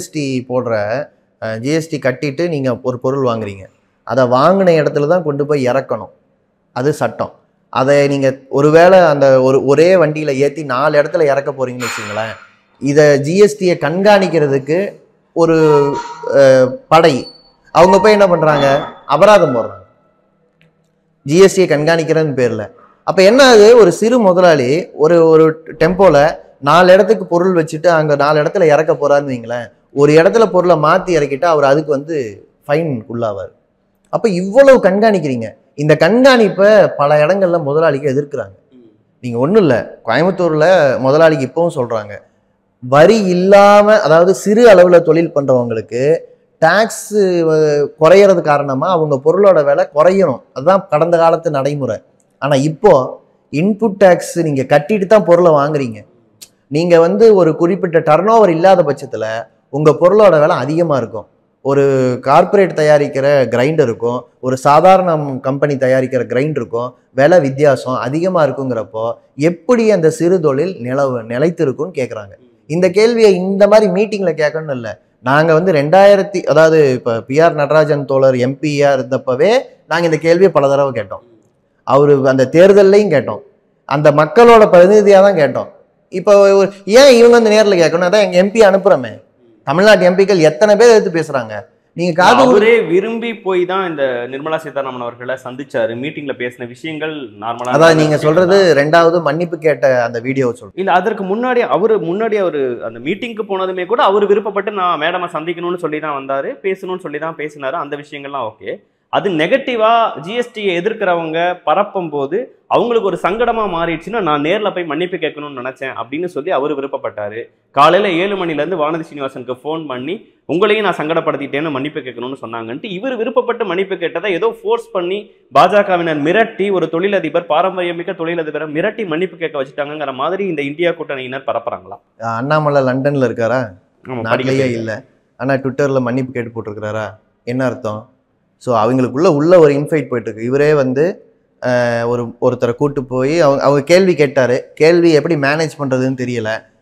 ஜிஎஸ்டி கட்டிட்டு நீங்க ஒரு பொருள் வாங்குறீங்க, அதை வாங்கின இடத்துல தான் கொண்டு போய் இறக்கணும், அது சட்டம். அதை நீங்க ஒருவேளை அந்த ஒரே வண்டியில ஏற்றி 4 இடத்துல இறக்க போறீங்கன்னு வச்சுங்களேன், இதை ஜிஎஸ்டியை கண்காணிக்கிறதுக்கு ஒரு படை அவங்க போய் என்ன பண்றாங்க, அபராதம் போடுறாங்க ஜிஎஸ்டியை கண்காணிக்கிறதுன்னு பேர்ல. அப்ப என்ன ஆகுது, ஒரு சிறு முதலாளி ஒரு டெம்போல 4 இடத்துக்கு பொருள் வச்சுட்டு அங்க 4 இடத்துல இறக்க போறாருன்னு வைங்களேன், ஒரு இடத்துல பொருளை மாத்தி இறக்கிட்டா அவர் அதுக்கு வந்து ஃபைன் உள்ளாவார். அப்ப இவ்வளவு கண்காணிக்கிறீங்க. இந்த கண்காணிப்பை பல இடங்கள்ல முதலாளிக்கு எதிர்க்கிறாங்க. நீங்க ஒன்றும் இல்லை, கோயம்புத்தூர்ல முதலாளிக்கு இப்பவும் சொல்றாங்க, வரி இல்லாம, அதாவது சிறு அளவுல தொழில் பண்றவங்களுக்கு டாக்ஸ் குறையறது காரணமா அவங்க பொருளோட விலை குறையணும், அதுதான் கடந்த காலத்து நடைமுறை. ஆனா இப்போ இன்புட் டேக்ஸ் நீங்க கட்டிட்டு தான் பொருளை வாங்குறீங்க. நீங்க வந்து ஒரு குறிப்பிட்ட டர்ன் ஓவர் இல்லாத பட்சத்துல உங்க பொருளோட விலை அதிகமா இருக்கும். ஒரு கார்பரேட் தயாரிக்கிற கிரைண்டருக்கும் ஒரு சாதாரண கம்பெனி தயாரிக்கிற கிரைண்டருக்கும் விலை வித்தியாசம் அதிகமா இருக்குங்கிறப்போ எப்படி அந்த சிறு தொழில் நிலைத்திருக்கும்னு கேட்குறாங்க. இந்த கேள்வியை இந்த மாதிரி மீட்டிங்ல கேட்கணும்னு இல்லை, நாங்க வந்து அதாவது இப்ப பிஆர் நடராஜன் தோழர் எம்பியா இருந்தப்பவே நாங்க இந்த கேள்வியை பல தடவை கேட்டோம். அவரு அந்த தேர்தல்லையும் கேட்டோம், அந்த மக்களோட பிரதிநிதியாக தான் கேட்டோம். இப்போ ஏன் இவங்க வந்து நேரில் கேட்கணும், அதான் எங்க எம்பி அனுப்புறோமே. தமிழ்நாட்டு எம்பிக்கள் எத்தனை பேர் எடுத்து பேசுறாங்க, நீங்க காதுரே விரும்பி போய் தான் இந்த நிர்மலா சீதாராமன் அவர்களை சந்திச்சாரு, மீட்டிங்ல பேசின விஷயங்கள் நார்மலா. அதான் நீங்க சொல்றது ரெண்டாவது மன்னிப்பு கேட்ட அந்த வீடியோ சொல்றேன். இல்ல அதற்கு முன்னாடி அவரு அந்த மீட்டிங்க்கு போனதுமே கூட அவர் விருப்பப்பட்டு நான் மேடமை சந்திக்கணும்னு சொல்லி தான் வந்தாரு, பேசணும்னு சொல்லி தான் பேசினாரு. அந்த விஷயங்கள்லாம் ஓகே. அது நெகட்டிவா ஜிஎஸ்டியை எதிர்க்கிறவங்க பரப்பும் போது அவங்களுக்கு ஒரு சங்கடமா மாறிடுச்சுன்னா நான் நேர்ல போய் மன்னிப்பு கேட்கணும்னு நினைச்சேன் அப்படின்னு சொல்லி அவர் விருப்பப்பட்டாரு. காலையில 7 மணிலேருந்து வானதி சீனிவாசனுக்கு ஃபோன் பண்ணி உங்களையும் நான் சங்கடப்படுத்திட்டேன்னு மன்னிப்பு கேட்கணும்னு சொன்னாங்கன்ட்டு இவர் விருப்பப்பட்டு மன்னிப்பு கேட்டதை ஏதோ ஃபோர்ஸ் பண்ணி பாஜகவினர் மிரட்டி ஒரு தொழிலதிபர், பாரம்பரியமிக்க தொழிலதிபரை மிரட்டி மன்னிப்பு கேட்க வச்சுட்டாங்கிற மாதிரி இந்த இந்தியா கூட்டணியினர் பரப்புறாங்களா? அண்ணாமலை லண்டன்ல இருக்காரா, நாட்டிலேயே இல்லை, ஆனா ட்விட்டர்ல மன்னிப்பு கேட்டு போட்டிருக்கிறாரா, என்ன அர்த்தம்? ஸோ அவங்களுக்குள்ள ஒரு இன்ஃபைட் போயிட்டு இருக்கு. இவரே வந்து ஒருத்தரை கூட்டு போய் அவங்க கேள்வி கேட்டாரு, கேள்வி எப்படி மேனேஜ் பண்றதுன்னு தெரியல,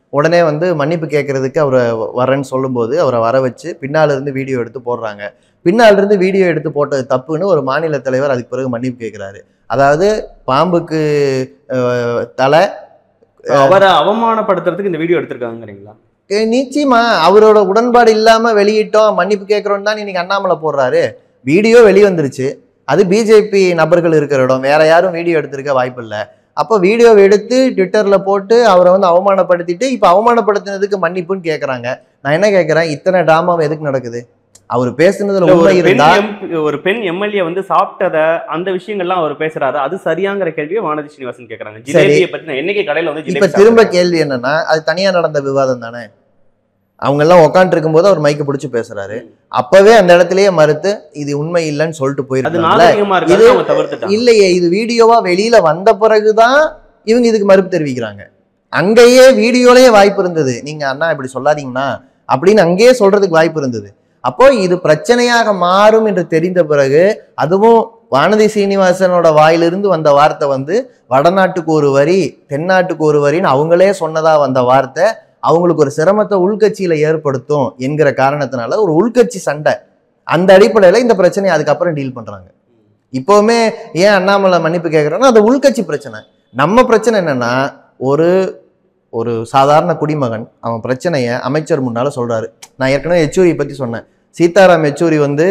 உடனே வந்து மன்னிப்பு கேட்கறதுக்கு அவரை வரேன்னு சொல்லும்போது அவரை வர வச்சு பின்னால இருந்து வீடியோ எடுத்து போடுறாங்க. பின்னால இருந்து வீடியோ எடுத்து போட்டது தப்புன்னு ஒரு மாநில தலைவர் அதுக்கு பிறகு மன்னிப்பு கேட்கிறாரு. அதாவது பாம்புக்கு தலை அவரை அவமானப்படுத்துறதுக்கு இந்த வீடியோ எடுத்திருக்காங்கிறீங்களா? நிச்சயமா அவரோட உடன்பாடு இல்லாம வெளியிட்டோம் மன்னிப்பு கேட்கிறோம் தான் இன்னைக்கு அண்ணாமலை போடுறாரு. வீடியோ வெளிவந்துருச்சு. அது பிஜேபி நபர்கள் இருக்கிற இடம், வேற யாரும் வீடியோ எடுத்திருக்க வாய்ப்பு இல்லை. அப்போ வீடியோவை எடுத்து ட்விட்டர்ல போட்டு அவரை வந்து அவமானப்படுத்திட்டு இப்ப அவமானப்படுத்தினதுக்கு மன்னிப்புன்னு கேட்கறாங்க. நான் என்ன கேட்கறேன், இத்தனை டிராமாவை எதுக்கு நடக்குது? அவர் பேசுனதுல உண்மை இருந்தா ஒரு பெண் எம்எல்ஏ வந்து சாப்பிட்டத அந்த விஷயங்கள்லாம் அவர் பேசுறாரு, அது சரியாங்கிற கேள்வியை வானதி ஸ்ரீனிவாசன் கேட்கறாங்க. ஜிலேபியை பத்தி என்னைக்கு கடையில வந்து இப்ப திரும்ப கேள்வி என்னன்னா, அது தனியா நடந்த விவாதம் தானே. அவங்க எல்லாம் உட்காந்து இருக்கும்போது அவர் மைக்க பிடிச்சு பேசுறாரு. அப்பவே அந்த இடத்துலயே மறுத்து இது உண்மை இல்லைன்னு சொல்லிட்டு போயிருக்காங்க. இல்லையே, இது வீடியோவா வெளியில வந்த பிறகுதான் இவங்க இதுக்கு மறுப்பு தெரிவிக்கிறாங்க. அங்கேயே வீடியோலயே வாய்ப்பு இருந்தது, நீங்க அண்ணா இப்படி சொல்லாதீங்கன்னா அப்படின்னு அங்கேயே சொல்றதுக்கு வாய்ப்பு இருந்தது. அப்போ இது பிரச்சனையாக மாறும் என்று தெரிந்த பிறகு, அதுவும் வானதி சீனிவாசனோட வாயிலிருந்து வந்த வார்த்தை வந்து வடநாட்டுக்கு ஒரு வரி தென்னாட்டுக்கு ஒரு வரின்னு அவங்களே சொன்னதா வந்த வார்த்தை அவங்களுக்கு ஒரு சிரமத்தை உள்கட்சியில ஏற்படுத்தும் என்கிற காரணத்தினால ஒரு உள்கட்சி சண்டை. அந்த அடிப்படையில இந்த பிரச்சனையை அதுக்கப்புறம் டீல் பண்றாங்க. இப்பவுமே ஏன் அண்ணாமலை மன்னிப்பு கேட்கறோம்னா அது உள்கட்சி பிரச்சனை. நம்ம பிரச்சனை என்னன்னா, ஒரு சாதாரண குடிமகன் அவன் பிரச்சனையை அமைச்சர் முன்னால சொல்றாரு. நான் ஏற்கனவே யெச்சூரியை பத்தி சொன்னேன். சீதாராம் யெச்சூரி வந்து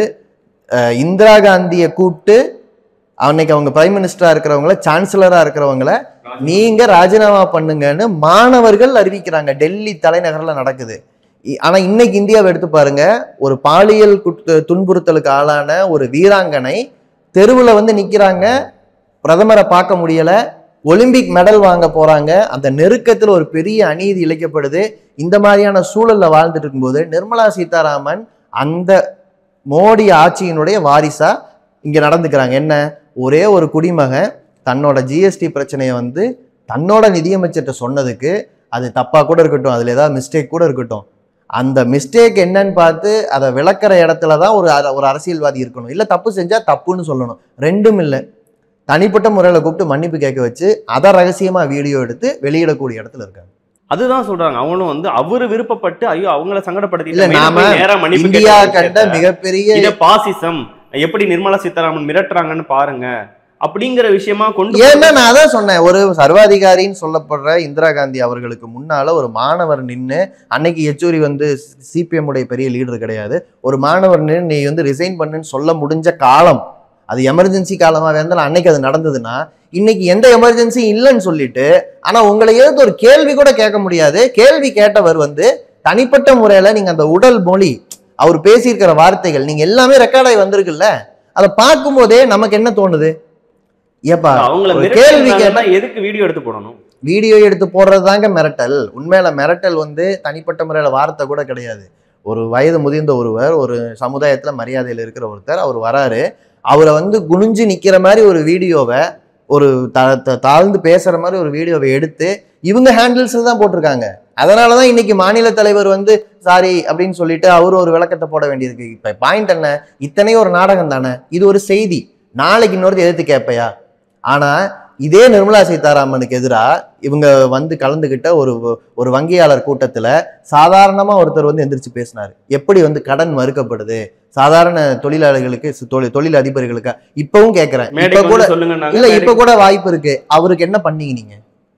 இந்திரா காந்தியை கூப்பிட்டு அன்னைக்கு அவங்க பிரைம் மினிஸ்டரா இருக்கிறவங்கள சான்சலரா இருக்கிறவங்கள நீங்க ராஜினாமா பண்ணுங்கன்னு மாணவர்கள் அறிவிக்கிறாங்க. டெல்லி தலைநகர்ல நடக்குது. ஆனா இன்னைக்கு இந்தியாவை எடுத்து பாருங்க, ஒரு பாலியல் துன்புறுத்தலுக்கு ஆளான ஒரு வீராங்கனை தெருவுல வந்து நிக்கிறாங்க, பிரதமரை பார்க்க முடியல, ஒலிம்பிக் மெடல் வாங்க போறாங்க. அந்த நெருக்கத்துல ஒரு பெரிய அநீதி இழைக்கப்படுது. இந்த மாதிரியான சூழல்ல வாழ்ந்துட்டு இருக்கும்போது நிர்மலா சீதாராமன் அந்த மோடி ஆட்சியினுடைய வாரிசா இங்க நடந்துக்கிறாங்க. என்ன, ஒரே ஒரு குடிமகன் தன்னோட ஜிஎஸ்டி பிரச்சனையை வந்து தன்னோட நிதியமைச்சர்கிட்ட சொன்னதுக்கு, அது தப்பா கூட இருக்கட்டும், அதுல ஏதாவது மிஸ்டேக் கூட இருக்கட்டும், அந்த மிஸ்டேக் என்னன்னு பார்த்து அதை விளக்குற இடத்துலதான் ஒரு அரசியல்வாதி இருக்கணும். இல்ல தப்பு செஞ்சா தப்புன்னு சொல்லணும். ரெண்டும் இல்லை. தனிப்பட்ட முறையில கூப்பிட்டு மன்னிப்பு கேட்க வச்சு அதை ரகசியமா வீடியோ எடுத்து வெளியிடக்கூடிய இடத்துல இருக்காங்க. அதுதான் சொல்றாங்க. அவங்களும் வந்து அவரு விருப்பப்பட்டு ஐயோ அவங்கள சங்கடப்படுத்தி இல்ல, நாம இந்தியா கண்ட மிகப்பெரிய பாசிசம் எப்படி நிர்மலா சீதாராமன் மிரட்டுறாங்கன்னு பாருங்க அப்படிங்கிற விஷயமா கொண்டு. ஏன்னா நான் அதான் சொன்னேன், ஒரு சர்வாதிகாரின்னு சொல்லப்படுற இந்திரா காந்தி அவர்களுக்கு முன்னால ஒரு மாணவர் நின்று, அன்னைக்கு யெச்சூரி வந்து சிபிஎம் உடைய பெரிய லீடர் கிடையாது, ஒரு மாணவர் நின்று நீ வந்து ரிசைன் பண்ணுன்னு சொல்ல முடிஞ்ச காலம், அது எமர்ஜென்சி காலமாக இருந்தாலும் அன்னைக்கு அது நடந்ததுன்னா, இன்னைக்கு எந்த எமர்ஜென்சி இல்லைன்னு சொல்லிட்டு, ஆனா உங்களை ஏதாவது ஒரு கேள்வி கூட கேட்க முடியாது. கேள்வி கேட்டவர் வந்து தனிப்பட்ட முறையில நீங்க அந்த உடல் மொழி, அவர் பேசியிருக்கிற வார்த்தைகள் நீங்க எல்லாமே ரெக்கார்ட் ஆகி வந்திருக்குல்ல, அதை பார்க்கும் போதே நமக்கு என்ன தோணுது, ஏப்பா கேள்வி கேட்டா எதுக்கு வீடியோ எடுத்து போடணும்? வீடியோ எடுத்து போடுறது தாங்க மிரட்டல். உண்மையில மிரட்டல் வந்து தனிப்பட்ட முறையில வார்த்தை கூட கிடையாது. ஒரு வயது முதிர்ந்த ஒருவர், ஒரு சமுதாயத்துல மரியாதையில் இருக்கிற ஒருத்தர், அவர் வராரு, அவரை வந்து குனிஞ்சு நிக்கிற மாதிரி ஒரு வீடியோவை, ஒரு தாழ்ந்து பேசுற மாதிரி ஒரு வீடியோவை எடுத்து இவங்க ஹேண்டில்ஸ் தான் போட்டிருக்காங்க. அதனாலதான் இன்னைக்கு மாநில தலைவர் வந்து சாரி அப்படின்னு சொல்லிட்டு அவரு ஒரு விளக்கத்தை போட வேண்டியிருக்கு. இப்ப பாயிண்ட் என்ன, இத்தனையும் ஒரு நாடகம் தானே, இது ஒரு செய்தி, நாளைக்கு இன்னொருத்த எதிர்த்து கேட்பையா? ஆனா இதே நிர்மலா சீதாராமனுக்கு எதிராக இவங்க வந்து கலந்துகிட்ட ஒரு வங்கியாளர் கூட்டத்துல சாதாரணமா ஒருத்தர் வந்து எந்திரிச்சு பேசினாரு, எப்படி வந்து கடன் மறுக்கப்படுது சாதாரண தொழிலாளர்களுக்கு, தொழில் அதிபர்களுக்கு. இப்பவும் கேட்கிறேன், இப்ப கூட இல்ல, இப்ப கூட வாய்ப்பு இருக்கு, அவருக்கு என்ன பண்ணீங்க நீங்க?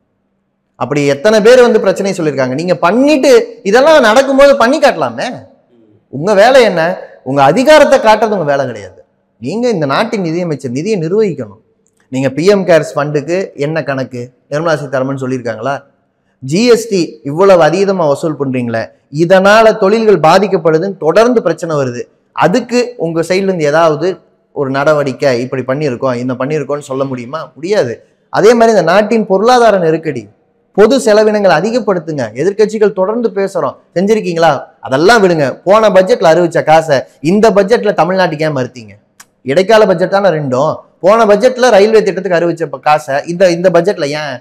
அப்படி எத்தனை பேர் வந்து பிரச்சனை சொல்லியிருக்காங்க. நீங்க பண்ணிட்டு இதெல்லாம் நடக்கும்போது பண்ணி காட்டலாமே. உங்க வேலை என்ன? உங்க அதிகாரத்தை காட்டுறது உங்க வேலை கிடையாது. நீங்க இந்த நாட்டின் நிதியமைச்சர், நிதியை நிர்வகிக்கணும். நீங்க பிஎம் கேர்ஸ் ஃபண்டுக்கு என்ன கணக்கு நிர்மலா சீதாராமன் சொல்லியிருக்காங்களா? ஜிஎஸ்டி இவ்வளவு அதீதமா வசூல் பண்றீங்களே, இதனால தொழில்கள் பாதிக்கப்படுதுன்னு தொடர்ந்து பிரச்சனை வருது. அதுக்கு உங்க சைட்ல இருந்து ஏதாவது ஒரு நடவடிக்கை இப்படி பண்ணியிருக்கோம், இந்த பண்ணியிருக்கோம்னு சொல்ல முடியுமா? முடியாது. அதே மாதிரி இந்த நாட்டின் பொருளாதார நெருக்கடி, பொது செலவினங்கள் அதிகப்படுத்துங்க. எதிர்கட்சிகள் தொடர்ந்து பேசுறோம், செஞ்சிருக்கீங்களா? அதெல்லாம் விடுங்க. போன பட்ஜெட்ல அறிவிச்ச காசை இந்த பட்ஜெட்ல தமிழ்நாட்டுக்கு ஏன் மறுத்தீங்க? இடைக்கால பட்ஜெட் தானே ரெண்டும். போன பட்ஜெட்ல ரயில்வே திட்டத்துக்கு அறிவிச்ச காசை இந்த பட்ஜெட்ல ஏன்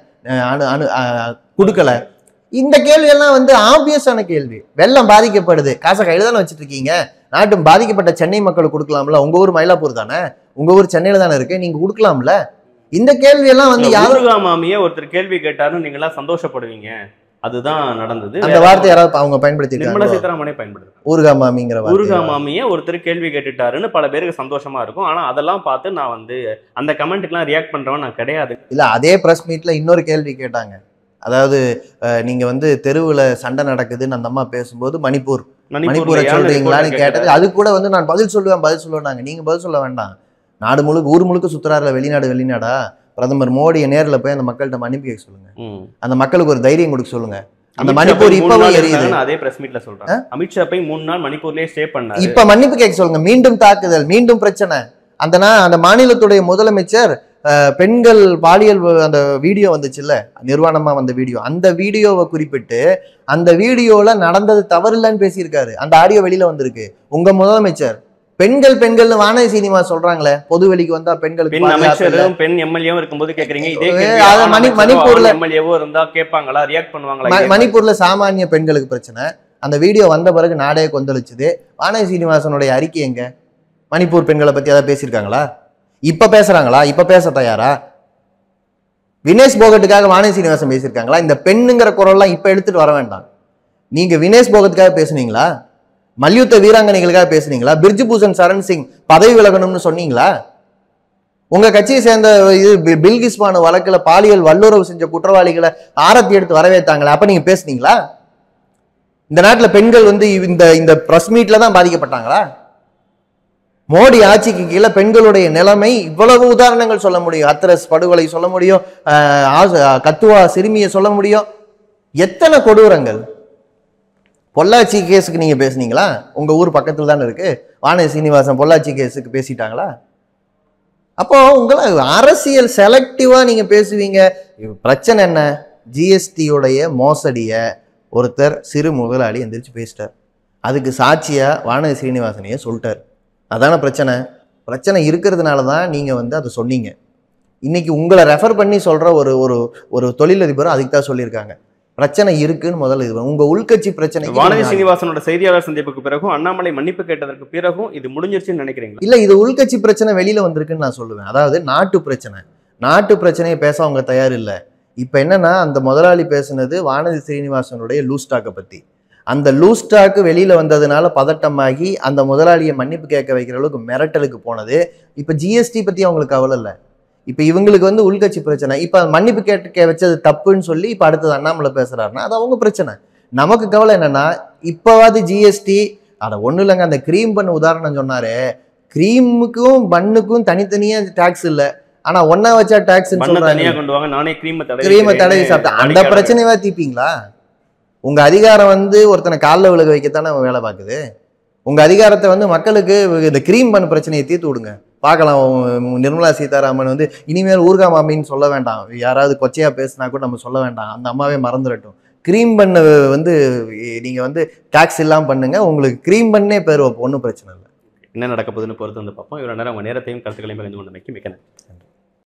கொடுக்கல? இந்த கேள்வி எல்லாம் வந்து ஆப்வியஸான கேள்வி. வெள்ளம் பாதிக்கப்படுது, காசை கையில தானே வச்சுட்டு இருக்கீங்க. நாட்டு பாதிக்கப்பட்ட சென்னை மக்களுக்கு கொடுக்கலாம்ல. உங்க ஊர் மயிலாப்பூர் தானே, உங்க ஊர் சென்னையில தானே இருக்கு, நீங்க கொடுக்கலாம்ல. இந்த கேள்வி எல்லாம் வந்து யாருமாமியே ஒருத்தர் கேள்வி கேட்டாருன்னு நீங்க எல்லாம் சந்தோஷப்படுவீங்க. அதுதான் நடந்தது. அந்த வார்த்தை யாராவது அவங்க நிர்மலா பயன்படுத்திருக்காங்க, சீதாராமனே பயன்படுது. ஊர்கா மாமிங்கிற ஊர்கா வார்த்தை. மாமியை ஒருத்தர் கேள்வி கேட்டுட்டாருன்னு பல பேருக்கு சந்தோஷமா இருக்கும். ஆனா அதெல்லாம் பார்த்து நான் வந்து அந்த கமெண்ட்டுக்கெல்லாம் ரியாக்ட் பண்றவன் நான் கிடையாது. இல்ல அதே பிரஸ் மீட்ல இன்னொரு கேள்வி கேட்டாங்க. அதாவது நீங்க வந்து தெருவுல சண்டை நடக்குதுன்னு அந்த அம்மா பேசும்போது மணிப்பூரை சொல்றீங்களான்னு கேட்டது. அது கூட வந்து நான் பதில் சொல்லுவேன். நீங்க பதில் சொல்ல வேண்டாம். நாடு முழுக்க ஊர் முழுக்க சுத்துறாருல வெளிநாடா, பிரதமர் மோடியை நேர்ல போய் அந்த மக்கள்கிட்ட மன்னிப்பு கேட்க சொல்லுங்க. அந்த மக்களுக்கு ஒரு தைரியம் கொடுக்க சொல்லுங்க. அந்த மணிப்பூர் இப்பவும் எரியுது. அதே பிரஸ் மீட்ல சொல்றேன். அமித்ஷா போய் 3 நாள் மணிப்பூர்லயே ஸ்டே பண்ணாரு. இப்ப மன்னிப்பு கேட்க சொல்லுங்க. மீண்டும் தாக்குதல், மீண்டும் பிரச்சனை. அந்த மாநிலத்துடைய முதலமைச்சர் பெண்கள் பாலியல் அந்த வீடியோ வந்துச்சுல்ல, நிர்வாணமா வந்த வீடியோ, அந்த வீடியோவை குறிப்பிட்டு அந்த வீடியோல நடந்தது தவறு இல்லைன்னு பேசியிருக்காரு. அந்த ஆடியோ வெளியில வந்திருக்கு. உங்க முதலமைச்சர் பெண்கள்னு வானதி சீனிவாஸ் சொல்றாங்களே, பொது வெளிக்கு வந்தா பெண்களுக்கு பெண் அமைச்சரும் பெண் எம்எல்ஏவும் இருக்கும்போது கேக்குறீங்க. இதே மணிப்பூர்ல எம்எல்ஏவோ இருந்தா கேட்பாங்களா, ரியாக்ட் பண்ணுவாங்களா? மணிப்பூர்ல சாமானிய பெண்களுக்கு பிரச்சனை. அந்த வீடியோ வந்த பிறகு நாடே கொந்தளிச்சுது. வானதி சீனிவாசனுடைய அறிக்கை எங்க? மணிப்பூர் பெண்களை பத்தி ஏதாவது பேசியிருக்காங்களா? இப்ப பேசுறாங்களா? இப்ப பேச தயாரா? வினேஷ் போகட்டுக்காக வானதி சீனிவாசன் பேசியிருக்காங்களா? இந்த பெண்ணுங்கிற குரல்லாம் இப்ப எடுத்துட்டு வர வேண்டாம். நீங்க வினேஷ் போகத்துக்காக பேசுனீங்களா? மல்யுத்த வீராங்கனைகளுக்காக பேசுனீங்களா? பிர்ஜு பூஷன் சரண் சிங் பதவி விலகணும்னு சொன்னீங்களா? உங்க கட்சியை சேர்ந்த பில்கிஸ் பானு வழக்குல பாலியல் வல்லுறவு செஞ்ச குற்றவாளிகளை ஆரத்தி எடுத்து வரவேற்றாங்களா? அப்ப நீங்க பேசுனீங்களா? இந்த நாட்டுல பெண்கள் வந்து இந்த பிரஸ் மீட்ல தான் பாதிக்கப்பட்டாங்களா? மோடி ஆட்சிக்கு கீழே பெண்களுடைய நிலைமை இவ்வளவு உதாரணங்கள் சொல்ல முடியும். ஹத்ரஸ் படுகொலை சொல்ல முடியும், கத்துவா சிறுமியை சொல்ல முடியும். எத்தனை கொடூரங்கள். பொள்ளாச்சி கேஸுக்கு நீங்க பேசுனீங்களா? உங்க ஊர் பக்கத்துல தானே இருக்கு. வானதி சீனிவாசன் பொள்ளாச்சி கேஸுக்கு பேசிட்டாங்களா? அப்போ உங்களை அரசியல் செலக்டிவா நீங்க பேசுவீங்க. பிரச்சனை என்ன? ஜிஎஸ்டியோடைய மோசடிய ஒருத்தர் சிறு முதலாளி எந்திரிச்சு பேசிட்டார். அதுக்கு சாட்சியா வானதி சீனிவாசனையே சொல்லிட்டார். அதான பிரச்சனை. பிரச்சனை இருக்கிறதுனால தான் நீங்க வந்து அதை சொன்னீங்க. இன்னைக்கு உங்களை ரெஃபர் பண்ணி சொல்ற ஒரு தொழிலதிபர் அதுக்கு தான் சொல்லியிருக்காங்க. பிரச்சனை இருக்குன்னு முதல்ல இது உங்க உள்கட்சி பிரச்சனை. வானதி சீனிவாசனோட செய்தியாளர் சந்திப்புக்கு பிறகும் அண்ணாமலை மன்னிப்பு கேட்டதற்கு பிறகும் இது முடிஞ்சிருச்சுன்னு நினைக்கிறீங்களா? இல்ல, இது உள்கட்சி பிரச்சனை வெளியில வந்திருக்குன்னு நான் சொல்லுவேன். அதாவது நாட்டு பிரச்சனையை பேச அவங்க தயார் இல்லை. இப்ப என்னன்னா, அந்த முதலாளி பேசுனது வானதி சீனிவாசனுடைய லூஸ் ஸ்டாக்கை பத்தி. அந்த லூஸ் ஸ்டாக்கு வெளியில வந்ததுனால பதட்டமாகி அந்த முதலாளியை மன்னிப்பு கேட்க வைக்கிற அளவுக்கு மிரட்டலுக்கு போனது. இப்ப ஜிஎஸ்டி பத்தி அவங்களுக்கு கவலை இல்லை. இப்ப இவங்களுக்கு வந்து உள்கட்சி பிரச்சனை. இப்ப மன்னிப்பு கேட்க வச்சது தப்புன்னு சொல்லி இப்ப அடுத்தது அண்ணாமலை பேசுறாருன்னா அது அவங்க பிரச்சனை. நமக்கு கவலை என்னன்னா, இப்பவாது ஜிஎஸ்டி அத ஒண்ணு இல்லைங்க. அந்த கிரீம் பண்ண உதாரணம் சொன்னாரு. கிரீமுக்கும் பண்ணுக்கும் தனித்தனியா டாக்ஸ் இல்ல, ஆனா ஒன்னா வச்சா டாக்ஸ் கிரீமை தடவி சாப்பிட்டா அந்த பிரச்சனையா தீப்பீங்களா? உங்க அதிகாரம் வந்து ஒருத்தனை காலில் விழுக வைக்கத்தானே வேலை பார்க்குது. உங்க அதிகாரத்தை வந்து மக்களுக்கு இந்த கிரீம் பண்ண பிரச்சனையை தீர்த்து விடுங்க பார்க்கலாம். நிர்மலா சீதாராமன் வந்து இனிமேல் ஊர்கா மாமின்னு சொல்ல வேண்டாம். யாராவது கொச்சையா பேசினா கூட நம்ம சொல்ல வேண்டாம். அந்த அம்மாவே மறந்துடட்டும். கிரீம் பண்ண வந்து நீங்க வந்து டாக்ஸ் இல்லாம பண்ணுங்க. உங்களுக்கு கிரீம் பண்ணே பேர் ஒன்றும் பிரச்சனை இல்லை. என்ன நடக்க போகுதுன்னு பொறுத்து வந்து பார்ப்போம். இவ்வளவு நேரம் உங்க நேரத்தையும் கருத்துக்களையும் பகிர்ந்து கொண்டமைக்கு மிக்க நன்றி.